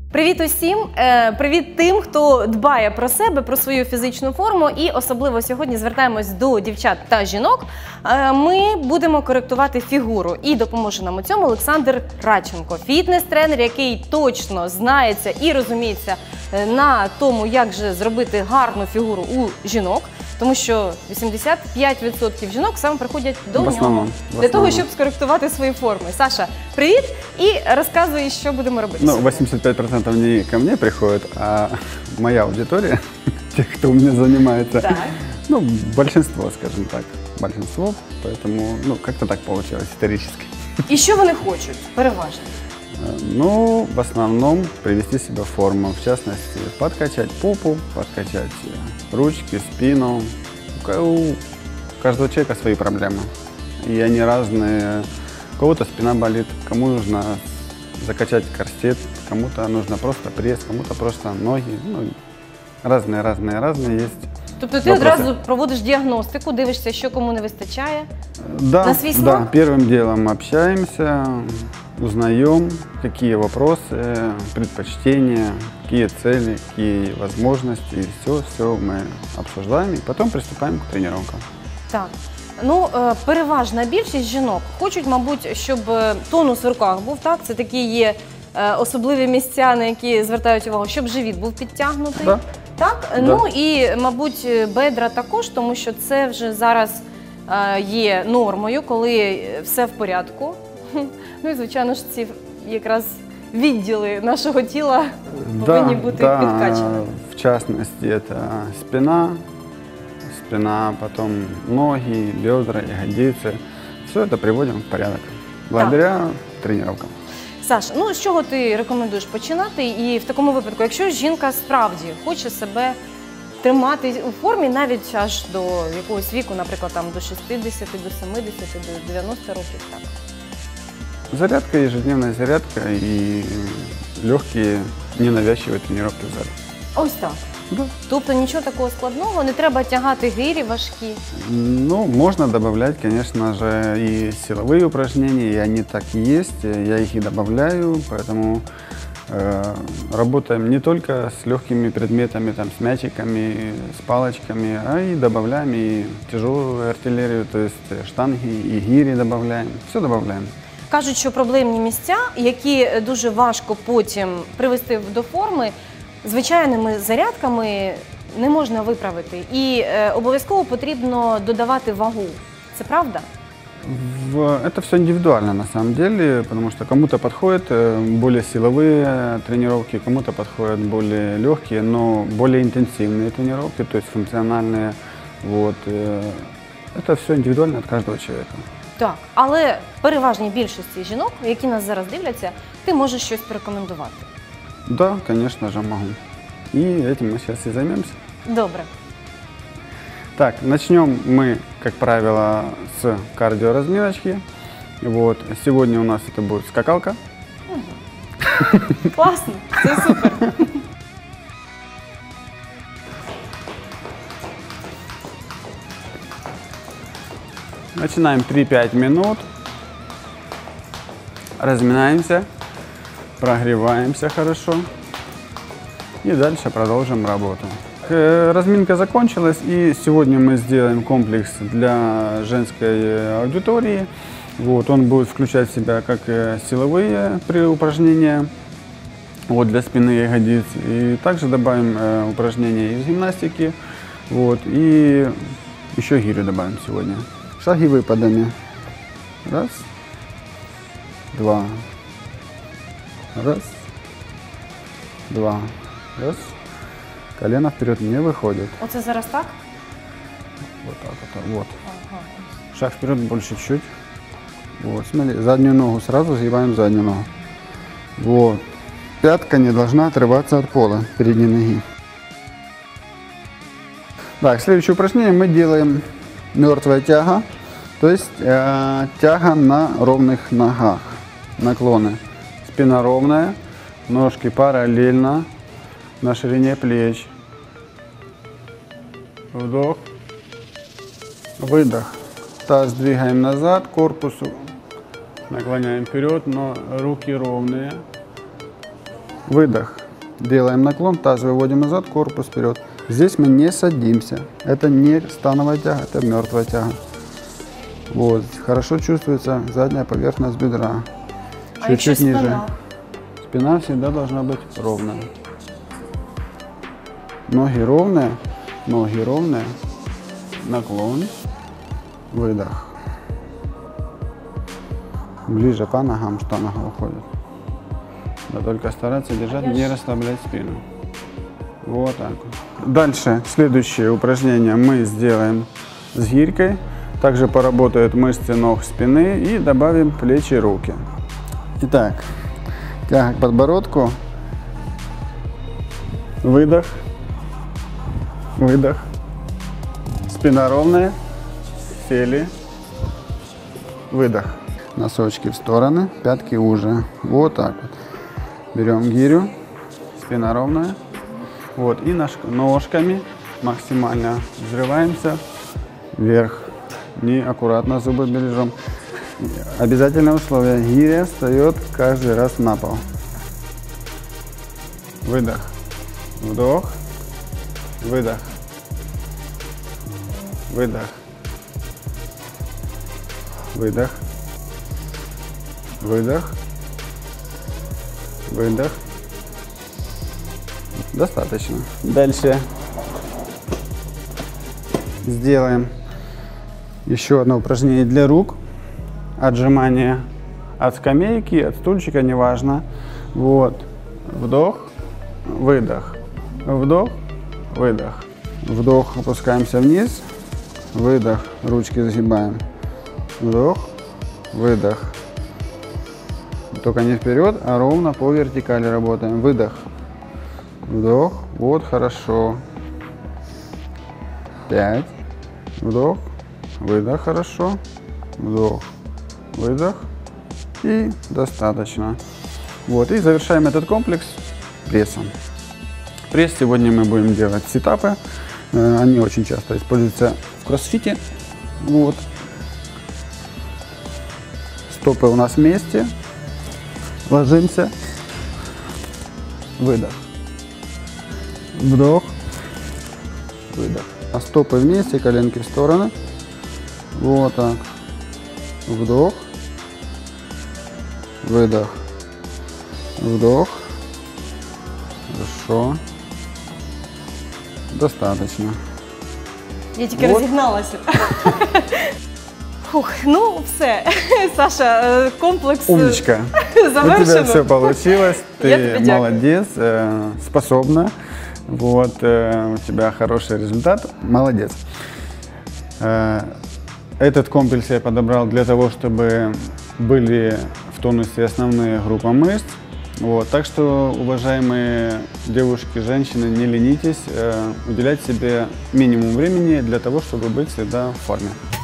Привіт усім! Привіт тим, хто дбає про себе, про свою фізичну форму. І особливо сьогодні звертаємось до дівчат та жінок. Ми будемо коректувати фігуру. І допоможе нам у цьому Олександр Радченко, фітнес-тренер, який точно знається і розуміється на тому, як же зробити гарну фігуру у жінок. Тому що 85% жінок саме приходять до нього для того, щоб скоректувати свої форми. Саша, привіт! І розказуй, що будемо робити. Ну, 85% не ко мне приходят, а моя аудитория, тех, кто у меня занимается. Так. Ну, большинство, скажем так, большинство, поэтому, ну, как-то так получилось исторически. І що вони хочуть, переважно? Ну, в основном привести себя в форму, в частности, подкачать попу, подкачать ручки, спину. У каждого человека свои проблемы, и они разные. У кого-то спина болит, кому нужно закачать корсет, кому-то нужно просто пресс, кому-то просто ноги. Ну, разные есть. Тобто ти одразу проводиш діагностику, дивишся, що кому не вистачає? На свій смак? Да, первым делом общаемся, узнаем, какие вопросы, предпочтения, какие цели, какие возможности. И все мы обсуждаем и потом приступаем к тренировкам. Так. Ну, переважна більшість жінок хочуть, мабуть, щоб тонус в руках був, так? Це такі є особливі місця, на які звертають увагу, щоб живіт був підтягнутий. Да. Так? Да. Ну і, мабуть, бедра також, тому що це вже зараз є нормою, коли все в порядку. Ну і, звичайно ж, ці якраз відділи нашого тіла повинні бути підкачані. В частности, это спина, потом ноги, бедра, ягодицы. Все это приводим в порядок благодаря тренировкам. Саш, ну з чого ти рекомендуєш починати? І в такому випадку, якщо жінка справді хоче себе тримати у формі навіть аж до якогось віку, наприклад, там до 60, до 70, до 90 років, так? Зарядка, ежедневная зарядка и легкие, ненавязчивые тренировки в зале. Ось так. Да. Тобто нічого такого складного, не треба тягати гирі важкі? Ну, можно добавлять, конечно же, и силовые упражнения, и они так и есть, я их и добавляю, поэтому работаем не только с легкими предметами, там, с мячиками, с палочками, а и добавляем и тяжелую артиллерию, то есть штанги и гири добавляем, все добавляем. Кажуть, що проблемні місця, які дуже важко потім привести до форми, звичайними зарядками не можна виправити. І обов'язково потрібно додавати вагу. Це правда? Это все индивидуально на самом деле, потому что кому-то подходят более силовые тренировки, кому-то подходят более легкие, но более интенсивные тренировки, то есть функциональные. Вот. Это все индивидуально от каждого человека. Так, але переважній більшості жінок, які нас зараз дивляться, ти можеш щось порекомендувати. Да, конечно же, могу. И этим мы сейчас и займемся. Добре. Так, начнем мы, как правило, с кардиоразминочки. Вот. Сегодня у нас это будет скакалка. Класно, це супер. Начинаем 3-5 минут. Разминаемся, прогреваемся хорошо. И дальше продолжим работу. Разминка закончилась, и сегодня мы сделаем комплекс для женской аудитории. Вот, он будет включать в себя как силовые упражнения вот, для спины и ягодиц. И также добавим упражнения из гимнастики. Вот, и еще гирю добавим сегодня. Шаги выпадами. Раз, два, раз, два, раз. Колено вперед не выходит. Оце зараз так? Вот так вот. Вот. Ага. Шаг вперед больше чуть. Вот, смотри, заднюю ногу сразу сгибаем заднюю ногу. Вот. Пятка не должна отрываться от пола передней ноги. Так, следующее упражнение мы делаем мертвая тяга, то есть тяга на ровных ногах, наклоны. Спина ровная, ножки параллельно на ширине плеч. Вдох, выдох. Таз двигаем назад, корпус наклоняем вперед, но руки ровные. Выдох. Делаем наклон, таз выводим назад, корпус вперед. Здесь мы не садимся. Это не становая тяга, это мертвая тяга. Вот, хорошо чувствуется задняя поверхность бедра. Чуть-чуть ниже. Спина всегда должна быть ровная. Ноги ровные, наклон, выдох. Ближе по ногам, что нога уходит. Да только стараться держать, не расслаблять спину. Вот так вот. Дальше, следующее упражнение мы сделаем с гирькой. Также поработают мышцы ног, спины и добавим плечи, руки. Итак, тяга к подбородку. Выдох. Выдох. Спина ровная. Сели. Выдох. Носочки в стороны, пятки уже. Вот так вот. Берем гирю. Спина ровная. Вот. И ножками максимально взрываемся вверх. Неаккуратно зубы бережем. Обязательное условие. Гиря встает каждый раз на пол. Выдох. Вдох. Выдох. Выдох. Выдох. Выдох. Выдох. Достаточно. Дальше сделаем еще одно упражнение для рук. Отжимание от скамейки, от стульчика, неважно. Вот. Вдох. Выдох. Вдох. Выдох. Вдох. Опускаемся вниз. Выдох. Ручки загибаем. Вдох. Выдох. Только не вперед, а ровно по вертикали работаем. Выдох. Вдох. Вот, хорошо. 5. Вдох. Выдох. Хорошо. Вдох. Выдох. И достаточно. Вот. И завершаем этот комплекс прессом. Пресс сегодня мы будем делать сетапы. Они очень часто используются в кроссфите. Вот. Стопы у нас вместе. Ложимся. Выдох. Вдох. Выдох. А стопы вместе, коленки в стороны. Вот так. Вдох. Выдох. Вдох. Хорошо. Достаточно. Я тільки Вот. розігналася. Фух, ну все, Саша, комплекс Умничка. завершено. У тебя все получилось. Я Ты тебе дякую. молодец, способна. Вот, у тебя хороший результат. Молодец. Этот комплекс я подобрал для того, чтобы были в тонусе основные группы мышц. Вот, так что, уважаемые девушки, женщины, не ленитесь, уделять себе минимум времени для того, чтобы быть всегда в форме.